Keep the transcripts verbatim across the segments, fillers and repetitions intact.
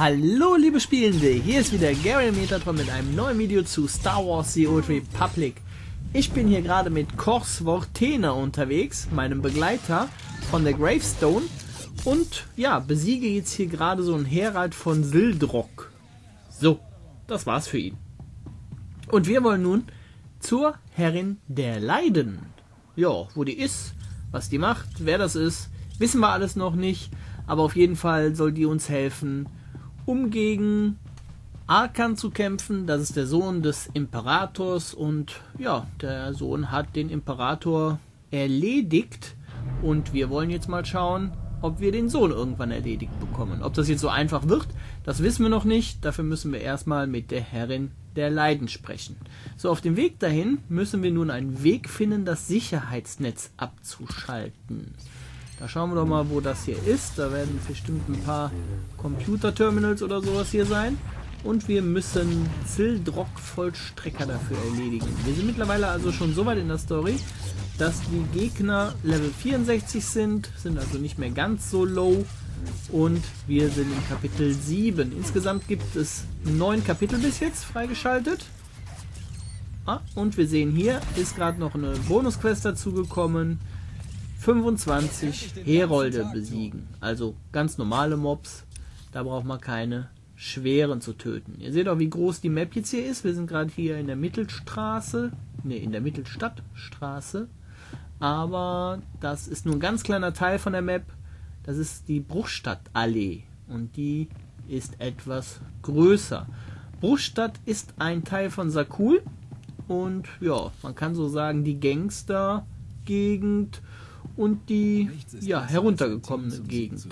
Hallo liebe Spielende, hier ist wieder Gary Metatron mit einem neuen Video zu Star Wars The Old Republic. Ich bin hier gerade mit Kors Vortena unterwegs, meinem Begleiter von der Gravestone, und ja, besiege jetzt hier gerade so einen Herald von Sildrok. So, das war's für ihn. Und wir wollen nun zur Herrin der Leiden. Ja, wo die ist, was die macht, wer das ist, wissen wir alles noch nicht, aber auf jeden Fall soll die uns helfen, um gegen Arkan zu kämpfen. Das ist der Sohn des Imperators und ja, der Sohn hat den Imperator erledigt und wir wollen jetzt mal schauen, ob wir den Sohn irgendwann erledigt bekommen. Ob das jetzt so einfach wird, das wissen wir noch nicht. Dafür müssen wir erstmal mit der Herrin der Leiden sprechen. So, auf dem Weg dahin müssen wir nun einen Weg finden, das Sicherheitsnetz abzuschalten. Da schauen wir doch mal, wo das hier ist. Da werden bestimmt ein paar Computerterminals oder sowas hier sein. Und wir müssen Sildrok-Vollstrecker dafür erledigen. Wir sind mittlerweile also schon so weit in der Story, dass die Gegner Level vierundsechzig sind, sind also nicht mehr ganz so low. Und wir sind in Kapitel sieben. Insgesamt gibt es neun Kapitel bis jetzt freigeschaltet. Ah, und wir sehen, hier ist gerade noch eine Bonusquest dazugekommen. fünfundzwanzig Herolde besiegen. Also ganz normale Mobs. Da braucht man keine schweren zu töten. Ihr seht auch, wie groß die Map jetzt hier ist. Wir sind gerade hier in der Mittelstraße. Ne, in der Mittelstadtstraße. Aber das ist nur ein ganz kleiner Teil von der Map. Das ist die Bruchstadtallee. Und die ist etwas größer. Bruchstadt ist ein Teil von Zakul. Und ja, man kann so sagen, die Gangster-Gegend und die ja, heruntergekommene Gegend.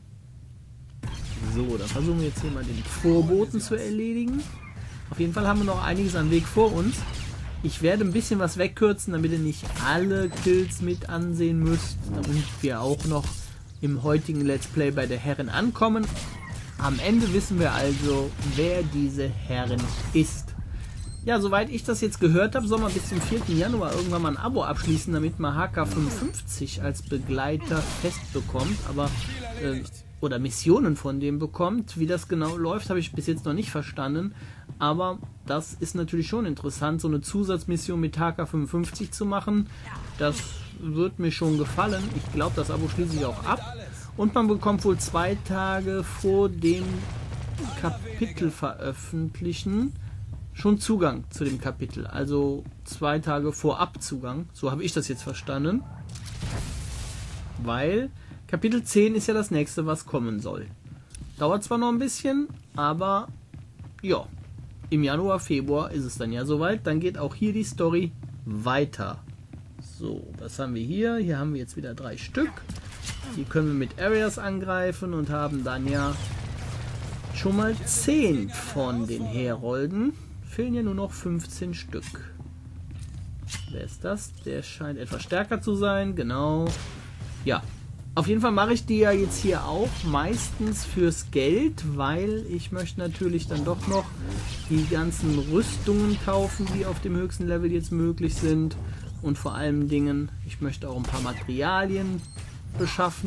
So, dann versuchen wir jetzt hier mal den Vorboten zu erledigen. Auf jeden Fall haben wir noch einiges an Weg vor uns. Ich werde ein bisschen was wegkürzen, damit ihr nicht alle Kills mit ansehen müsst, damit wir auch noch im heutigen Let's Play bei der Herrin ankommen. Am Ende wissen wir also, wer diese Herrin ist. Ja, soweit ich das jetzt gehört habe, soll man bis zum vierten Januar irgendwann mal ein Abo abschließen, damit man H K fünfundfünfzig als Begleiter fest bekommt, aber äh, oder Missionen von dem bekommt. Wie das genau läuft, habe ich bis jetzt noch nicht verstanden, aber das ist natürlich schon interessant, so eine Zusatzmission mit H K fünfundfünfzig zu machen. Das wird mir schon gefallen. Ich glaube, das Abo schließe ich auch ab. Und man bekommt wohl zwei Tage vor dem Kapitel veröffentlichen schon Zugang zu dem Kapitel. Also zwei Tage vorab Zugang. So habe ich das jetzt verstanden. Weil Kapitel zehn ist ja das nächste, was kommen soll. Dauert zwar noch ein bisschen, aber ja, im Januar, Februar ist es dann ja soweit. Dann geht auch hier die Story weiter. So, was haben wir hier? Hier haben wir jetzt wieder drei Stück. Die können wir mit Areas angreifen und haben dann ja schon mal zehn von den Herolden. Fehlen ja nur noch fünfzehn Stück. Wer ist das? Der scheint etwas stärker zu sein. Genau. Ja. Auf jeden Fall mache ich die ja jetzt hier auch meistens fürs Geld, weil ich möchte natürlich dann doch noch die ganzen Rüstungen kaufen, die auf dem höchsten Level jetzt möglich sind. Und vor allen Dingen, ich möchte auch ein paar Materialien beschaffen,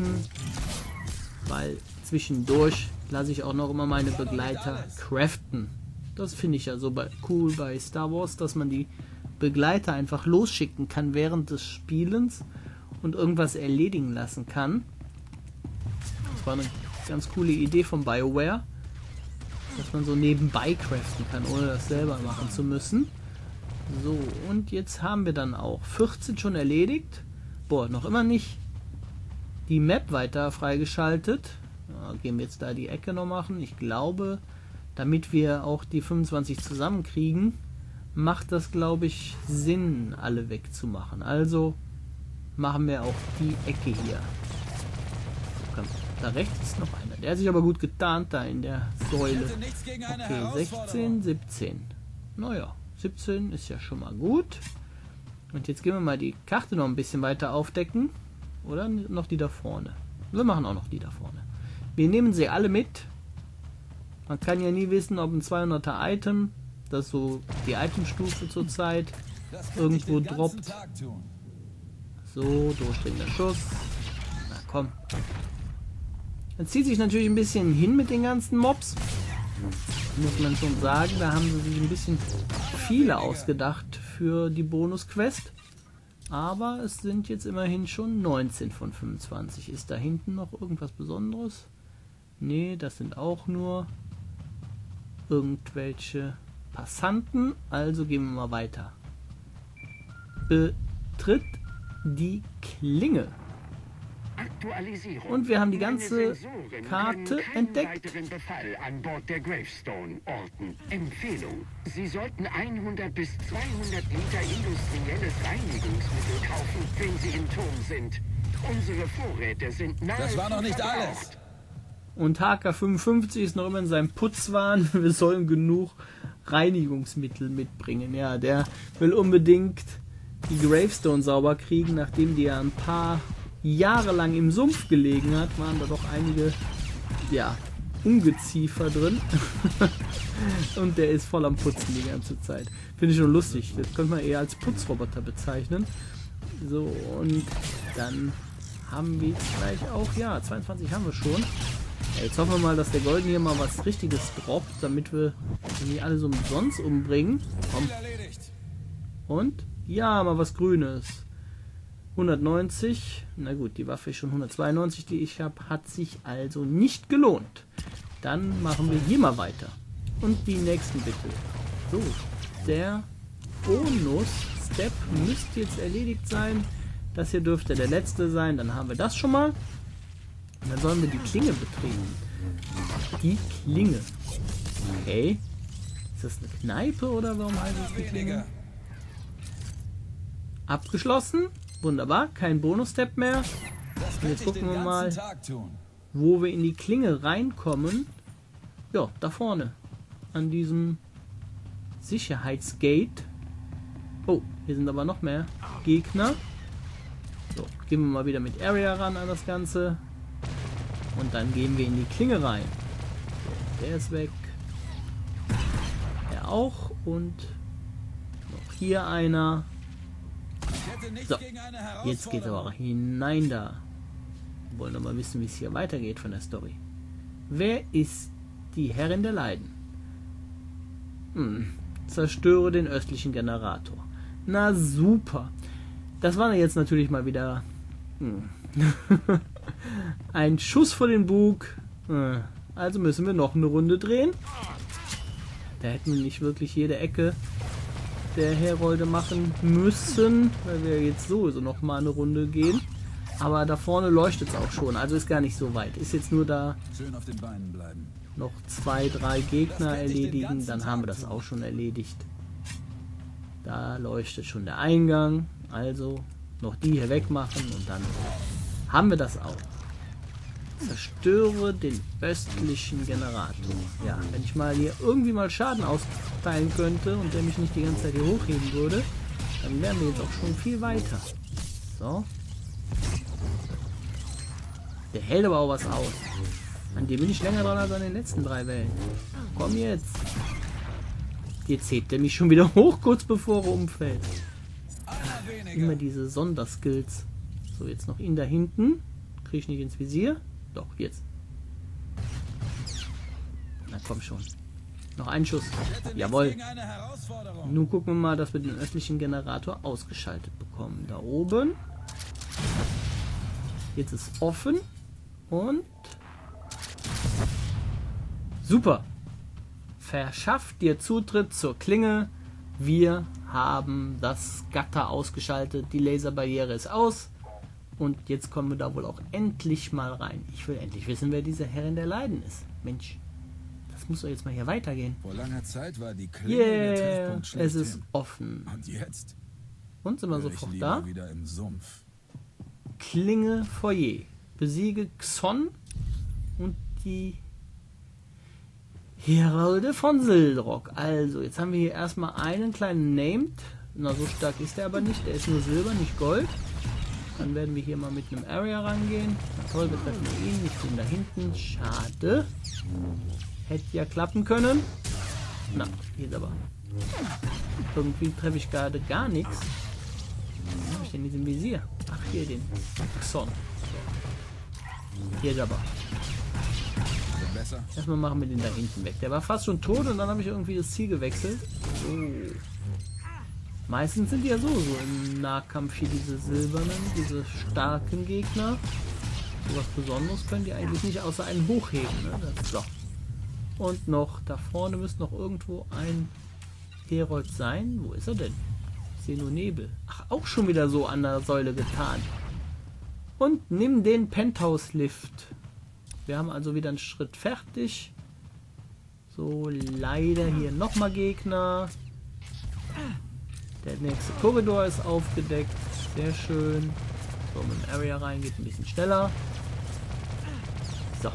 weil zwischendurch lasse ich auch noch immer meine Begleiter craften. Das finde ich ja so bei, cool bei Star Wars, dass man die Begleiter einfach losschicken kann während des Spielens und irgendwas erledigen lassen kann. Das war eine ganz coole Idee von BioWare, dass man so nebenbei craften kann, ohne das selber machen zu müssen. So, und jetzt haben wir dann auch vierzehn schon erledigt. Boah, noch immer nicht die Map weiter freigeschaltet. Ja, gehen wir jetzt da die Ecke noch machen. Ich glaube, damit wir auch die fünfundzwanzig zusammenkriegen, macht das, glaube ich, Sinn, alle wegzumachen. Also machen wir auch die Ecke hier. Komm, da rechts ist noch einer. Der hat sich aber gut getarnt da in der Säule. Okay, sechzehn, siebzehn. Naja, siebzehn ist ja schon mal gut. Und jetzt gehen wir mal die Karte noch ein bisschen weiter aufdecken. Oder noch die da vorne. Wir machen auch noch die da vorne. Wir nehmen sie alle mit. Man kann ja nie wissen, ob ein zweihunderter Item, das so die Itemstufe zurzeit irgendwo droppt. So, durchdringender Schuss. Na komm. Das zieht sich natürlich ein bisschen hin mit den ganzen Mobs. Muss man schon sagen, da haben sie sich ein bisschen viele ausgedacht für die Bonus-Quest. Aber es sind jetzt immerhin schon neunzehn von fünfundzwanzig. Ist da hinten noch irgendwas Besonderes? Nee, das sind auch nur irgendwelche Passanten. Also gehen wir mal weiter. Betritt die Klinge. Und wir haben die ganze Karte entdeckt. Befall an Bord der Gravestone orten. Empfehlung: Sie sollten hundert bis zweihundert Liter industrielles Reinigungsmittel kaufen, wenn Sie im Turm sind. Unsere Vorräte sind nahe. Das war noch nicht alles. Und H K fünfundfünfzig ist noch immer in seinem Putzwahn. Wir sollen genug Reinigungsmittel mitbringen. Ja, der will unbedingt die Gravestone sauber kriegen, nachdem die ja ein paar jahrelang im Sumpf gelegen hat, waren da doch einige, ja, Ungeziefer drin. Und der ist voll am Putzen die ganze Zeit. Finde ich schon lustig. Das könnte man eher als Putzroboter bezeichnen. So, und dann haben wir jetzt gleich auch, ja, zweiundzwanzig haben wir schon. Ja, jetzt hoffen wir mal, dass der Golden hier mal was Richtiges droppt, damit wir die alle so umsonst umbringen. Komm. Und? Ja, mal was Grünes. hundertneunzig. Na gut, die Waffe ist schon hundertzweiundneunzig, die ich habe. Hat sich also nicht gelohnt. Dann machen wir hier mal weiter. Und die nächsten bitte. So, der Bonus-Step müsste jetzt erledigt sein. Das hier dürfte der letzte sein. Dann haben wir das schon mal. Und dann sollen wir die Klinge betreten. Die Klinge. Okay. Ist das eine Kneipe oder warum heißt es die Klinge? Abgeschlossen. Wunderbar. Kein Bonus-Step mehr. Und jetzt gucken wir mal, wo wir in die Klinge reinkommen. Ja, da vorne. An diesem Sicherheitsgate. Oh, hier sind aber noch mehr Gegner. So, gehen wir mal wieder mit Area ran an das Ganze. Und dann gehen wir in die Klinge rein. So, der ist weg. Der auch. Und noch hier einer. So, jetzt geht er auch hinein da. Wir wollen aber wissen, wie es hier weitergeht von der Story. Wer ist die Herrin der Leiden? Hm. Zerstöre den östlichen Generator. Na super. Das war jetzt natürlich mal wieder hm. ein Schuss vor den Bug. Also müssen wir noch eine Runde drehen. Da hätten wir nicht wirklich jede Ecke der Herolde machen müssen, weil wir jetzt sowieso noch mal eine Runde gehen. Aber da vorne leuchtet es auch schon, also ist gar nicht so weit. Ist jetzt nur da schön auf den Beinen bleiben. Noch zwei, drei Gegner erledigen, dann haben wir das auch schon erledigt. Da leuchtet schon der Eingang, also noch die hier wegmachen und dann haben wir das auch. Zerstöre den östlichen Generator. Ja, wenn ich mal hier irgendwie mal Schaden austeilen könnte und der mich nicht die ganze Zeit hier hochheben würde, dann wären wir jetzt auch schon viel weiter. So. Der hält aber auch was aus. An dem bin ich länger dran als an den letzten drei Wellen. Komm jetzt. Jetzt hebt er mich schon wieder hoch, kurz bevor er umfällt. Immer diese Sonderskills. So, jetzt noch ihn da hinten. Kriege ich nicht ins Visier. Doch, jetzt. Na komm schon. Noch ein Schuss. Jawohl. Nun gucken wir mal, dass wir den östlichen Generator ausgeschaltet bekommen. Da oben. Jetzt ist offen. Und super. Verschafft dir Zutritt zur Klinge. Wir haben das Gatter ausgeschaltet. Die Laserbarriere ist aus. Und jetzt kommen wir da wohl auch endlich mal rein. Ich will endlich wissen, wer diese Herrin der Leiden ist. Mensch, das muss doch jetzt mal hier weitergehen. Vor langer Zeit war die Klinge yeah, der Treffpunkt schlechthin. Es ist offen. Und jetzt? Und sind wir sofort da? Wieder im Sumpf. Klinge Foyer. Besiege Xon und die Herolde von Sildrock. Also, jetzt haben wir hier erstmal einen kleinen Named. Na, so stark ist der aber nicht. Der ist nur Silber, nicht Gold. Dann werden wir hier mal mit einem Area rangehen. Na toll, wir treffen ihn. Ich bin da hinten. Schade. Hätte ja klappen können. Na, geht aber. Irgendwie treffe ich gerade gar nichts. Was habe ich denn in diesem Visier? Ach, hier den Xon. Hier aber. besser? Erstmal machen wir den da hinten weg. Der war fast schon tot und dann habe ich irgendwie das Ziel gewechselt. So. Meistens sind die ja so, so im Nahkampf hier diese silbernen, diese starken Gegner. So was Besonderes können die eigentlich nicht außer einen hochheben. Ne? Das, so. Und noch, da vorne müsste noch irgendwo ein Herold sein. Wo ist er denn? Ich sehe nur Nebel. Ach, auch schon wieder so an der Säule getan. Und nimm den Penthouse-Lift. Wir haben also wieder einen Schritt fertig. So, leider hier nochmal Gegner. Der nächste Korridor ist aufgedeckt. Sehr schön. So, mit dem Area rein geht ein bisschen schneller. So.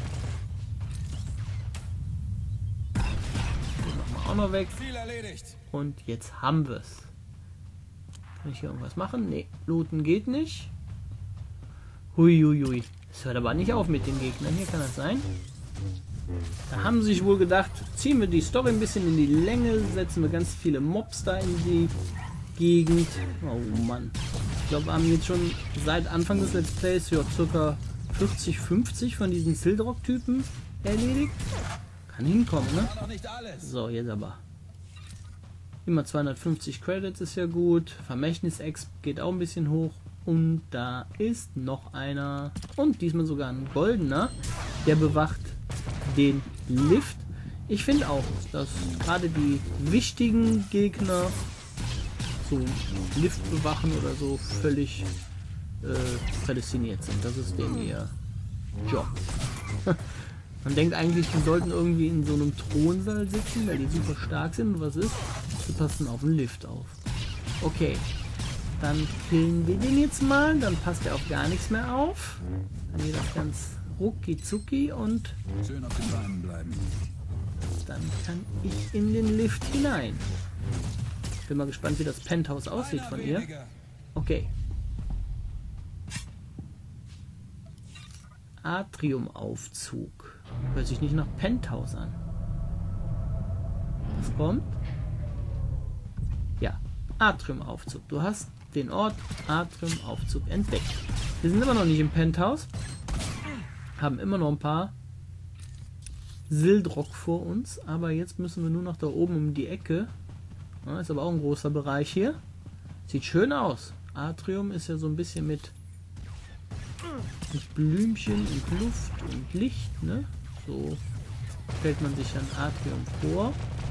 Den machen wir auch noch weg. Viel erledigt. Und jetzt haben wir es. Kann ich hier irgendwas machen? Nee, looten geht nicht. Huiuiui. Es hört aber nicht auf mit den Gegnern. Hier kann das sein. Da haben sie sich wohl gedacht, ziehen wir die Story ein bisschen in die Länge, setzen wir ganz viele Mobs da in die Gegend. Oh Mann. Ich glaube, wir haben jetzt schon seit Anfang des Let's Plays ja ca. vierzig, fünfzig von diesen Sildrock-Typen erledigt. Kann hinkommen, ne? So, jetzt aber. Immer zweihundertfünfzig Credits ist ja gut. Vermächtnis-Exp geht auch ein bisschen hoch. Und da ist noch einer. Und diesmal sogar ein goldener. Der bewacht den Lift. Ich finde auch, dass gerade die wichtigen Gegner so Lift bewachen oder so völlig äh, prädestiniert sind. Das ist denen ihr Job. Man denkt eigentlich, die sollten irgendwie in so einem Thronsaal sitzen, weil die super stark sind. Und was ist? Sie passen auf den Lift auf. Okay. Dann killen wir den jetzt mal. Dann passt er auf gar nichts mehr auf. Dann geht das ganz rucki zucki und Schön auf den Beinen bleiben. dann kann ich in den Lift hinein. Bin mal gespannt, wie das Penthouse aussieht von ihr. Okay. Atriumaufzug. Hört sich nicht nach Penthouse an. Was kommt? Ja, Atriumaufzug. Du hast den Ort Atriumaufzug entdeckt. Wir sind immer noch nicht im Penthouse. Haben immer noch ein paar Sildrock vor uns. Aber jetzt müssen wir nur noch da oben um die Ecke. Ja, ist aber auch ein großer Bereich hier. Sieht schön aus. Atrium ist ja so ein bisschen mit, mit Blümchen und Luft und Licht, ne? So stellt man sich ein Atrium vor.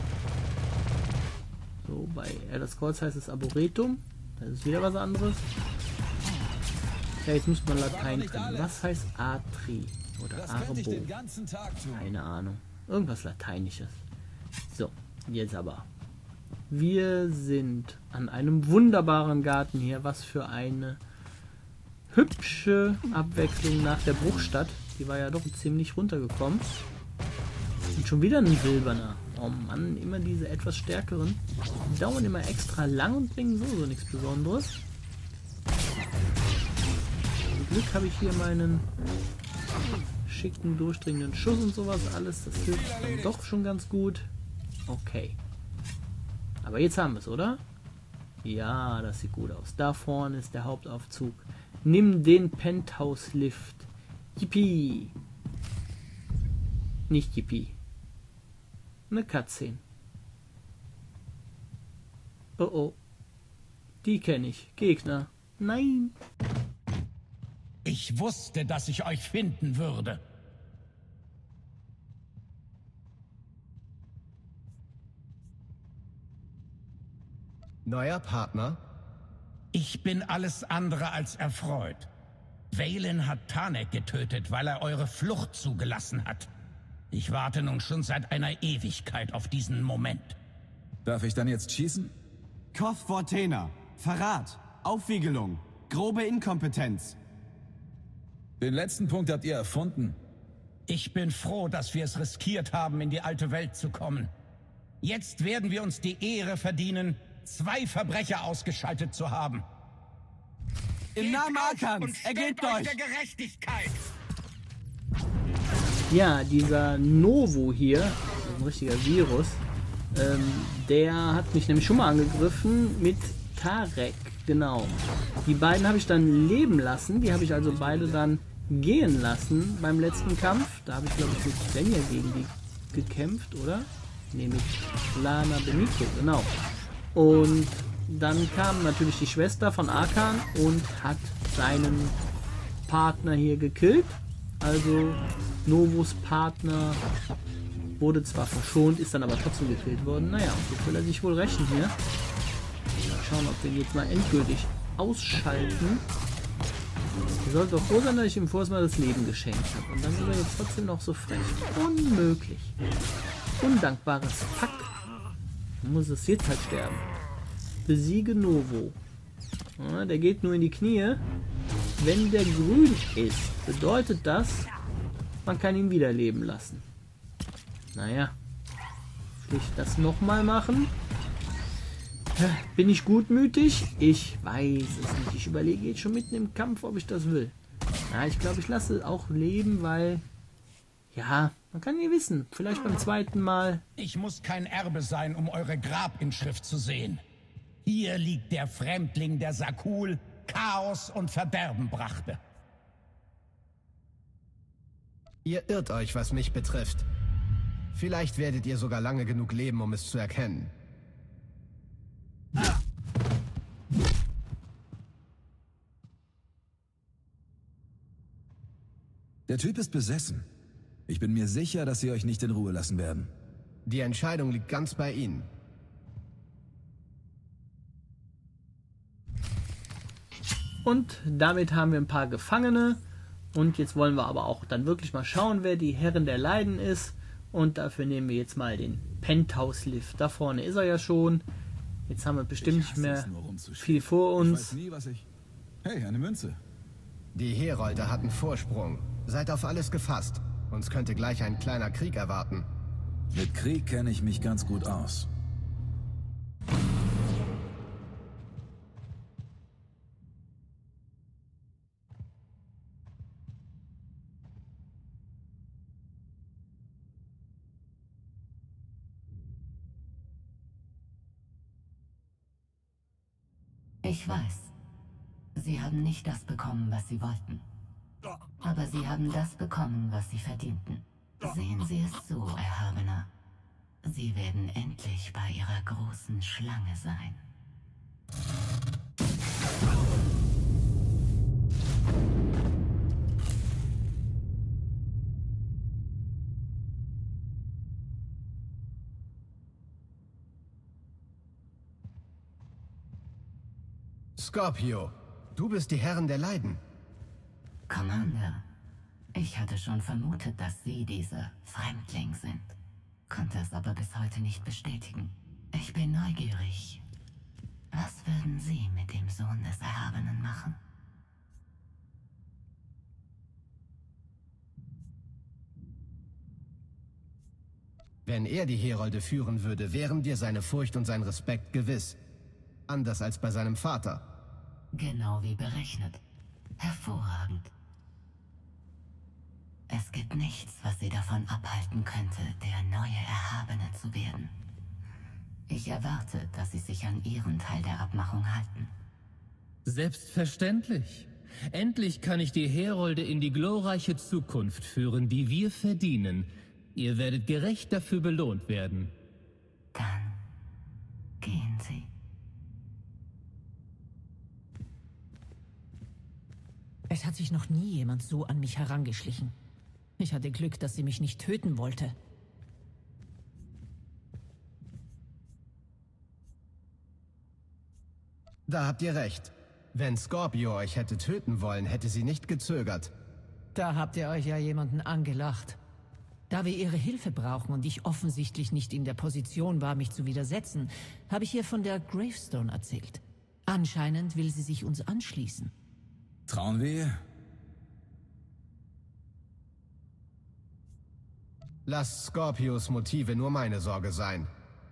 So, bei Elder Scrolls heißt es Arboretum. Das ist wieder was anderes. Ja, jetzt muss man Latein können. Was heißt Atri? Oder Arbo? Keine Ahnung. Irgendwas Lateinisches. So, jetzt aber. Wir sind an einem wunderbaren Garten hier. Was für eine hübsche Abwechslung nach der Bruchstadt. Die war ja doch ziemlich runtergekommen. Und schon wieder ein silberner. Oh Mann, immer diese etwas stärkeren. Die dauern immer extra lang und bringen so, so nichts Besonderes. Zum Glück habe ich hier meinen schicken, durchdringenden Schuss und sowas alles. Das hilft dann doch schon ganz gut. Okay. Aber jetzt haben wir es, oder? Ja, das sieht gut aus. Da vorne ist der Hauptaufzug. Nimm den Penthouse-Lift. Yippie. Nicht Yippie. Eine Cutscene. Oh oh. Die kenne ich. Gegner. Nein. Ich wusste, dass ich euch finden würde. Neuer Partner? Ich bin alles andere als erfreut. Valen hat Tanek getötet, weil er eure Flucht zugelassen hat. Ich warte nun schon seit einer Ewigkeit auf diesen Moment. Darf ich dann jetzt schießen? Koth Vortena. Verrat. Aufwiegelung. Grobe Inkompetenz. Den letzten Punkt habt ihr erfunden. Ich bin froh, dass wir es riskiert haben, in die alte Welt zu kommen. Jetzt werden wir uns die Ehre verdienen, zwei Verbrecher ausgeschaltet zu haben. Im Namen Arkans, ergebt euch! Der Gerechtigkeit! Ja, dieser Novo hier, ein richtiger Virus, ähm, der hat mich nämlich schon mal angegriffen mit Tarek, genau. Die beiden habe ich dann leben lassen, die habe ich also beide dann gehen lassen beim letzten Kampf. Da habe ich, glaube ich, mit Svenja gegen die gekämpft, oder? Ne, mit Lana Benito, genau. Und dann kam natürlich die Schwester von Arkan und hat seinen Partner hier gekillt. Also Novos Partner wurde zwar verschont, ist dann aber trotzdem gekillt worden. Naja, jetzt will er sich wohl rächen hier. Mal schauen, ob wir ihn jetzt mal endgültig ausschalten. Er sollte doch froh sein, dass ich ihm vorher mal das Leben geschenkt habe. Und dann ist er jetzt trotzdem noch so frech. Unmöglich. Undankbares Fuck. Dann muss es jetzt halt sterben. Besiege Novo. Ja, der geht nur in die Knie. Wenn der grün ist, bedeutet das, man kann ihn wiederleben lassen. Naja. Will ich das nochmal machen? Bin ich gutmütig? Ich weiß es nicht. Ich überlege jetzt schon mitten im Kampf, ob ich das will. Na, ich glaube, ich lasse es auch leben, weil... Ja, man kann nie wissen. Vielleicht beim zweiten Mal... Ich muss kein Erbe sein, um eure Grabinschrift zu sehen. Hier liegt der Fremdling, der Sakul Chaos und Verderben brachte. Ihr irrt euch, was mich betrifft. Vielleicht werdet ihr sogar lange genug leben, um es zu erkennen. Der Typ ist besessen. Ich bin mir sicher, dass sie euch nicht in Ruhe lassen werden. Die Entscheidung liegt ganz bei Ihnen. Und damit haben wir ein paar Gefangene. Und jetzt wollen wir aber auch dann wirklich mal schauen, wer die Herrin der Leiden ist. Und dafür nehmen wir jetzt mal den Penthouse-Lift. Da vorne ist er ja schon. Jetzt haben wir bestimmt nicht mehr viel vor uns. Ich weiß nie, was ich... Hey, eine Münze. Die Herolde hatten Vorsprung. Seid auf alles gefasst. Uns könnte gleich ein kleiner Krieg erwarten. Mit Krieg kenne ich mich ganz gut aus. Ich weiß, Sie haben nicht das bekommen, was Sie wollten. Aber Sie haben das bekommen, was Sie verdienten. Sehen Sie es so, Erhabener. Sie werden endlich bei Ihrer großen Schlange sein. Scorpio, du bist die Herrin der Leiden. Commander, ich hatte schon vermutet, dass Sie dieser Fremdling sind. Konnte es aber bis heute nicht bestätigen. Ich bin neugierig. Was würden Sie mit dem Sohn des Erhabenen machen? Wenn er die Herolde führen würde, wären dir seine Furcht und sein Respekt gewiss. Anders als bei seinem Vater. Genau wie berechnet. Hervorragend. Es gibt nichts, was Sie davon abhalten könnte, der neue Erhabene zu werden. Ich erwarte, dass Sie sich an Ihren Teil der Abmachung halten. Selbstverständlich. Endlich kann ich die Herolde in die glorreiche Zukunft führen, die wir verdienen. Ihr werdet gerecht dafür belohnt werden. Dann gehen Sie. Es hat sich noch nie jemand so an mich herangeschlichen. Ich hatte Glück, dass sie mich nicht töten wollte. Da habt ihr recht. Wenn Scorpio euch hätte töten wollen, hätte sie nicht gezögert. Da habt ihr euch ja jemanden angelacht. Da wir ihre Hilfe brauchen und ich offensichtlich nicht in der Position war, mich zu widersetzen, habe ich ihr von der Gravestone erzählt. Anscheinend will sie sich uns anschließen. Trauen wir ihr? Lasst Scorpios Motive nur meine Sorge sein.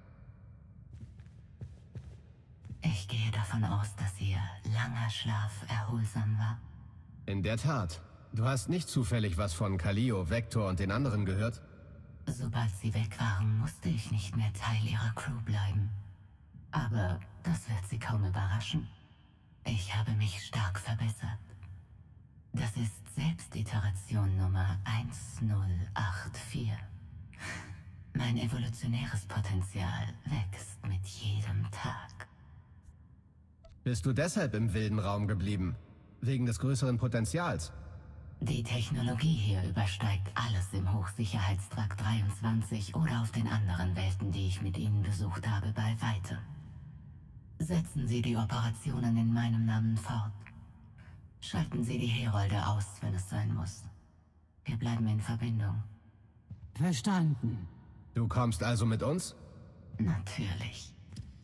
Ich gehe davon aus, dass Ihr langer Schlaf erholsam war. In der Tat. Du hast nicht zufällig was von Kalio, Vector und den anderen gehört? Sobald sie weg waren, musste ich nicht mehr Teil ihrer Crew bleiben. Aber das wird Sie kaum überraschen. Ich habe mich stark verbessert. Das ist Selbstiteration Nummer eins null acht vier. Mein evolutionäres Potenzial wächst mit jedem Tag. Bist du deshalb im wilden Raum geblieben? Wegen des größeren Potenzials? Die Technologie hier übersteigt alles im Hochsicherheitstrakt dreiundzwanzig oder auf den anderen Welten, die ich mit Ihnen besucht habe, bei weitem. Setzen Sie die Operationen in meinem Namen fort. Schalten Sie die Herolde aus, wenn es sein muss. Wir bleiben in Verbindung. Verstanden. Du kommst also mit uns? Natürlich.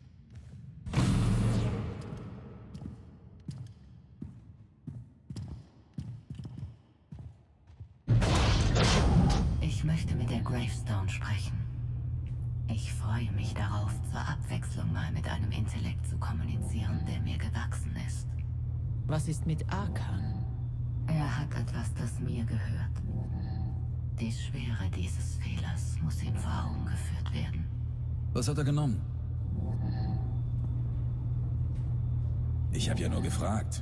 Ich möchte mit der Gravestone sprechen. Ich freue mich darauf, zur Abwechslung mal mit einem Intellekt zu kommunizieren, der mir gewachsen ist. Was ist mit Arkan? Er hat etwas, das mir gehört. Die Schwere dieses Fehlers muss ihm vor Augen geführt werden. Was hat er genommen? Ich habe ja nur gefragt.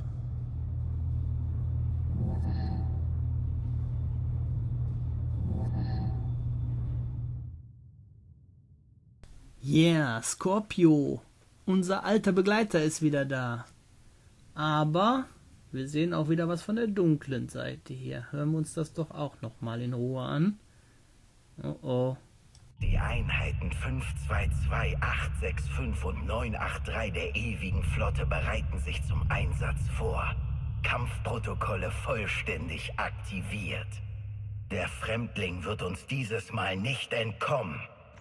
Yeah, Scorpio. Unser alter Begleiter ist wieder da. Aber wir sehen auch wieder was von der dunklen Seite hier. Hören wir uns das doch auch nochmal in Ruhe an. Oh oh. Die Einheiten fünf zwei zwei, acht sechs fünf und neun acht drei der ewigen Flotte bereiten sich zum Einsatz vor. Kampfprotokolle vollständig aktiviert. Der Fremdling wird uns dieses Mal nicht entkommen.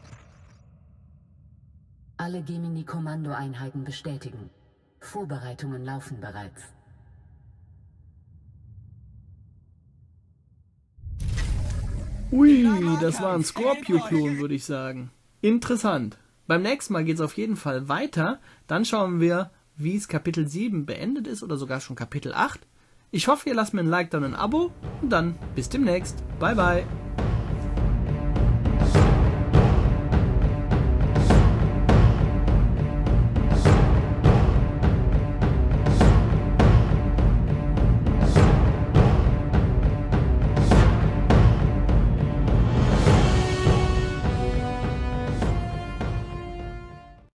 Alle Gemini-Kommandoeinheiten bestätigen. Vorbereitungen laufen bereits. Ui, das war ein Scorpio-Klon, würde ich sagen. Interessant. Beim nächsten Mal geht es auf jeden Fall weiter. Dann schauen wir, wie es Kapitel sieben beendet ist oder sogar schon Kapitel acht. Ich hoffe, ihr lasst mir ein Like da und ein Abo und dann bis demnächst. Bye, bye.